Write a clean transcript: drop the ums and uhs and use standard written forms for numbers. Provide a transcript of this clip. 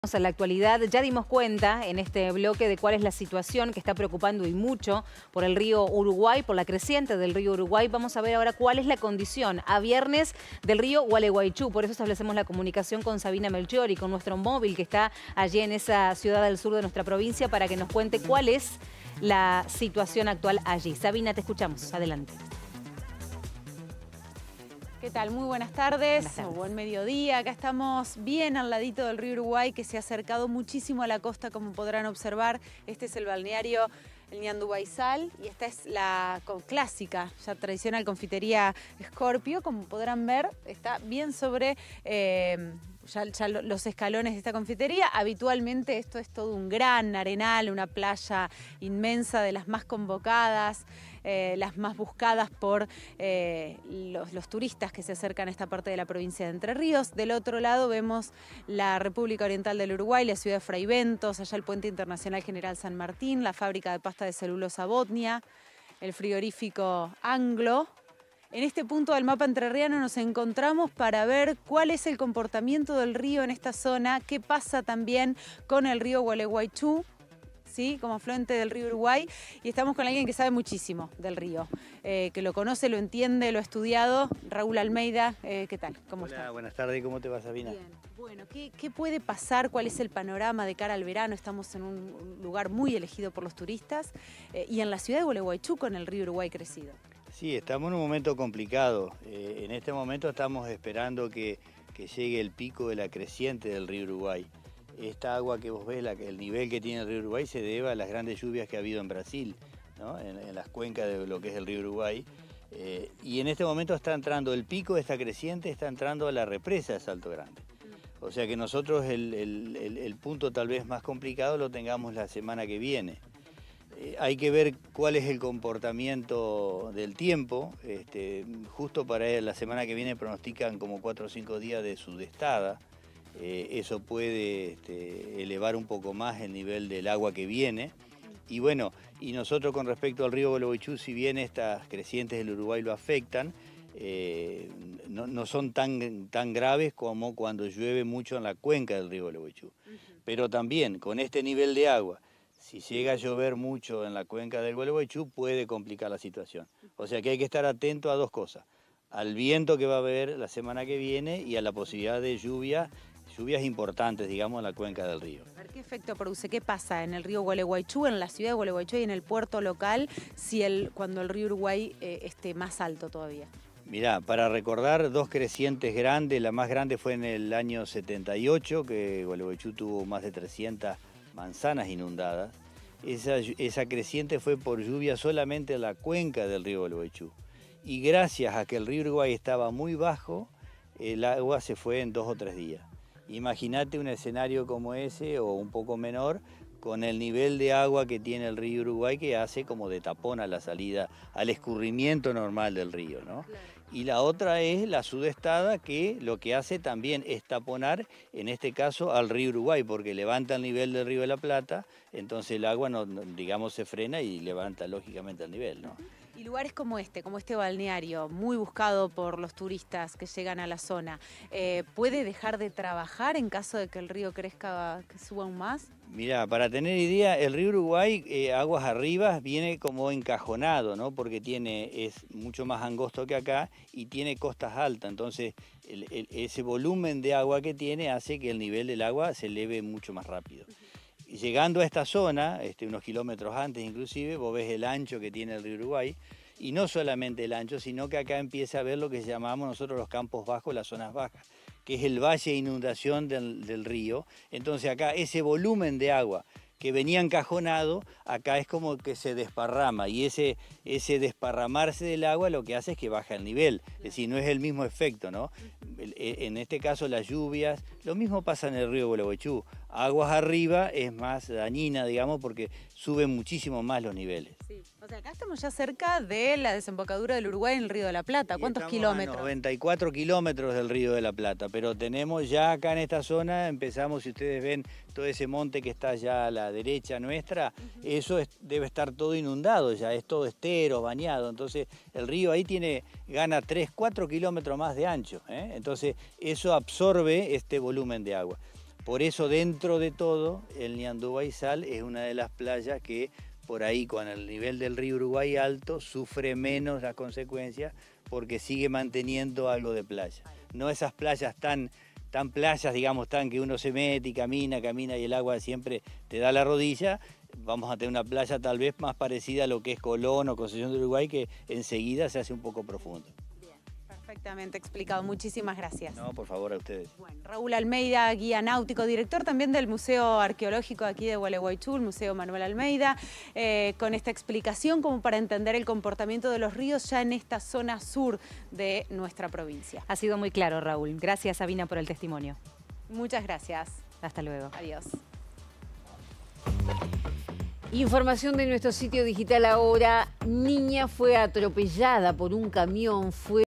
A la actualidad, ya dimos cuenta en este bloque de cuál es la situación que está preocupando y mucho por el río Uruguay, por la creciente del río Uruguay. Vamos a ver ahora cuál es la condición a viernes del río Gualeguaychú. Por eso establecemos la comunicación con Sabina Melchior y con nuestro móvil que está allí en esa ciudad del sur de nuestra provincia para que nos cuente cuál es la situación actual allí. Sabina, te escuchamos. Adelante. ¿Qué tal? Muy buenas tardes, Buenas tardes. Buen mediodía. Acá estamos bien al ladito del río Uruguay, que se ha acercado muchísimo a la costa, como podrán observar. Este es el balneario El Ñandú-Baizal y esta es la clásica, ya tradicional confitería Scorpio. Como podrán ver, está bien sobre ya los escalones de esta confitería. Habitualmente esto es todo un gran arenal, una playa inmensa, de las más convocadas, las más buscadas por los turistas que se acercan a esta parte de la provincia de Entre Ríos. Del otro lado vemos la República Oriental del Uruguay, la ciudad de Fraiventos, allá el Puente Internacional General San Martín, la fábrica de pasta de celulosa Botnia, el frigorífico Anglo. En este punto del mapa entrerriano nos encontramos para ver cuál es el comportamiento del río en esta zona, qué pasa también con el río Gualeguaychú, ¿sí? Como afluente del río Uruguay, y estamos con alguien que sabe muchísimo del río, que lo conoce, lo entiende, lo ha estudiado. Raúl Almeida, ¿qué tal? ¿Cómo estás? Hola, buenas tardes, ¿cómo te va, Sabina? Bien. Bueno, ¿qué puede pasar? ¿Cuál es el panorama de cara al verano? Estamos en un lugar muy elegido por los turistas y en la ciudad de Gualeguaychú con el río Uruguay crecido. Sí, estamos en un momento complicado. En este momento estamos esperando que llegue el pico de la creciente del río Uruguay. Esta agua que vos ves, el nivel que tiene el río Uruguay, se debe a las grandes lluvias que ha habido en Brasil, ¿no? en las cuencas de lo que es el río Uruguay. Y en este momento está entrando el pico de esta creciente, está entrando a la represa de Salto Grande. O sea que nosotros el punto tal vez más complicado lo tengamos la semana que viene. Hay que ver cuál es el comportamiento del tiempo. Justo para la semana que viene pronostican como 4 o 5 días de sudestada. Eso puede elevar un poco más el nivel del agua que viene. Y bueno, y nosotros con respecto al río Gualeguaychú, si bien estas crecientes del Uruguay lo afectan, no son tan graves como cuando llueve mucho en la cuenca del río Gualeguaychú. Pero también con este nivel de agua, si llega a llover mucho en la cuenca del Gualeguaychú, puede complicar la situación. O sea que hay que estar atento a dos cosas: al viento que va a haber la semana que viene y a la posibilidad de lluvias importantes, digamos, en la cuenca del río. A ver, ¿qué efecto produce? ¿Qué pasa en el río Gualeguaychú, en la ciudad de Gualeguaychú y en el puerto local cuando el río Uruguay esté más alto todavía? Mirá, para recordar dos crecientes grandes, la más grande fue en el año 78, que Gualeguaychú tuvo más de 300 manzanas inundadas. Esa creciente fue por lluvia solamente en la cuenca del río Gualeguaychú. Y gracias a que el río Uruguay estaba muy bajo, el agua se fue en 2 o 3 días. Imagínate un escenario como ese o un poco menor, con el nivel de agua que tiene el río Uruguay, que hace como de tapón a la salida, al escurrimiento normal del río, ¿no? Claro. Y la otra es la sudestada, que lo que hace también es taponar, en este caso, al río Uruguay, porque levanta el nivel del río de la Plata, entonces el agua, digamos, se frena y levanta lógicamente el nivel, ¿no? Y lugares como este balneario, muy buscado por los turistas que llegan a la zona, ¿puede dejar de trabajar en caso de que el río crezca, que suba aún más? Mirá, para tener idea, el río Uruguay, aguas arriba, viene como encajonado, ¿no? Porque es mucho más angosto que acá y tiene costas altas, entonces ese volumen de agua que tiene hace que el nivel del agua se eleve mucho más rápido. Llegando a esta zona, unos kilómetros antes inclusive, vos ves el ancho que tiene el río Uruguay, y no solamente el ancho, sino que acá empieza a ver lo que llamamos nosotros los campos bajos, las zonas bajas, que es el valle de inundación del río. Entonces acá ese volumen de agua que venía encajonado, acá es como que se desparrama, y ese desparramarse del agua lo que hace es que baja el nivel, es decir, no es el mismo efecto, ¿no? En este caso las lluvias, lo mismo pasa en el río Gualeguaychú, aguas arriba es más dañina, digamos, porque suben muchísimo más los niveles. Sí. O sea, acá estamos ya cerca de la desembocadura del Uruguay en el río de la Plata. ¿Cuántos kilómetros? 94 kilómetros del río de la Plata, pero tenemos ya acá en esta zona, empezamos, si ustedes ven todo ese monte que está allá a la derecha nuestra, eso debe estar todo inundado ya, es todo estero, bañado, entonces el río ahí gana 3, 4 kilómetros más de ancho, ¿eh? Entonces eso absorbe este volumen de agua. Por eso, dentro de todo, el Ñandú Baizal es una de las playas que por ahí, con el nivel del río Uruguay alto, sufre menos las consecuencias porque sigue manteniendo algo de playa. No esas playas tan playas, digamos, tan que uno se mete y camina y el agua siempre te da la rodilla. Vamos a tener una playa tal vez más parecida a lo que es Colón o Concepción de Uruguay, que enseguida se hace un poco profundo. Perfectamente explicado, muchísimas gracias. No, por favor, a ustedes. Bueno, Raúl Almeida, guía náutico, director también del Museo Arqueológico aquí de Gualeguaychú, el Museo Manuel Almeida, con esta explicación como para entender el comportamiento de los ríos ya en esta zona sur de nuestra provincia. Ha sido muy claro, Raúl. Gracias, Sabina, por el testimonio. Muchas gracias. Hasta luego. Adiós. Información de nuestro sitio digital ahora. Niña fue atropellada por un camión.